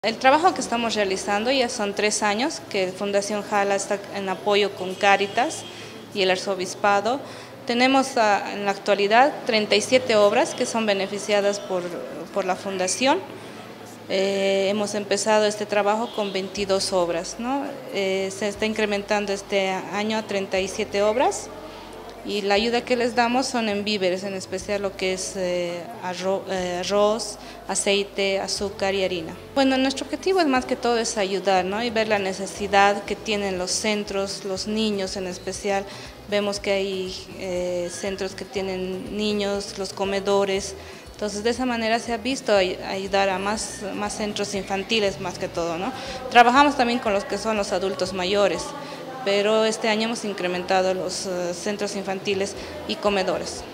El trabajo que estamos realizando ya son 3 años que Fundación Jala está en apoyo con Cáritas y el Arzobispado. Tenemos en la actualidad 37 obras que son beneficiadas por la Fundación. Hemos empezado este trabajo con 22 obras, ¿no? Se está incrementando este año a 37 obras. Y la ayuda que les damos son en víveres, en especial lo que es arroz, aceite, azúcar y harina. Bueno, nuestro objetivo es más que todo es ayudar, ¿no? Y ver la necesidad que tienen los centros, los niños en especial. Vemos que hay centros que tienen niños, los comedores. Entonces, de esa manera se ha visto ayudar a más centros infantiles más que todo, ¿no? Trabajamos también con los que son los adultos mayores, pero este año hemos incrementado los centros infantiles y comedores.